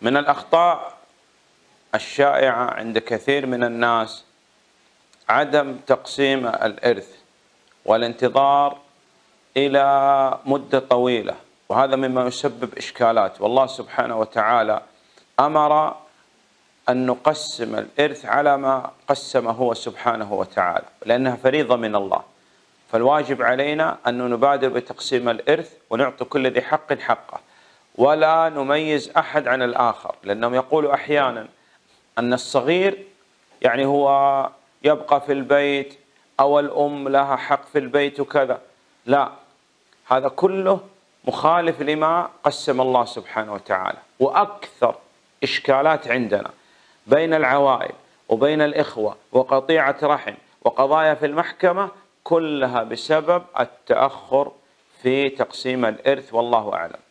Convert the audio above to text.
من الأخطاء الشائعة عند كثير من الناس عدم تقسيم الإرث والانتظار إلى مدة طويلة، وهذا مما يسبب إشكالات. والله سبحانه وتعالى أمر أن نقسم الإرث على ما قسم هو سبحانه وتعالى، لأنها فريضة من الله. فالواجب علينا أن نبادر بتقسيم الإرث ونعطي كل ذي حق حقه، ولا نميز أحد عن الآخر، لأنهم يقولوا أحيانا أن الصغير يعني هو يبقى في البيت، أو الأم لها حق في البيت وكذا. لا، هذا كله مخالف لما قسم الله سبحانه وتعالى. وأكثر إشكالات عندنا بين العوائل وبين الإخوة وقطيعة رحم وقضايا في المحكمة كلها بسبب التأخر في تقسيم الإرث، والله أعلم.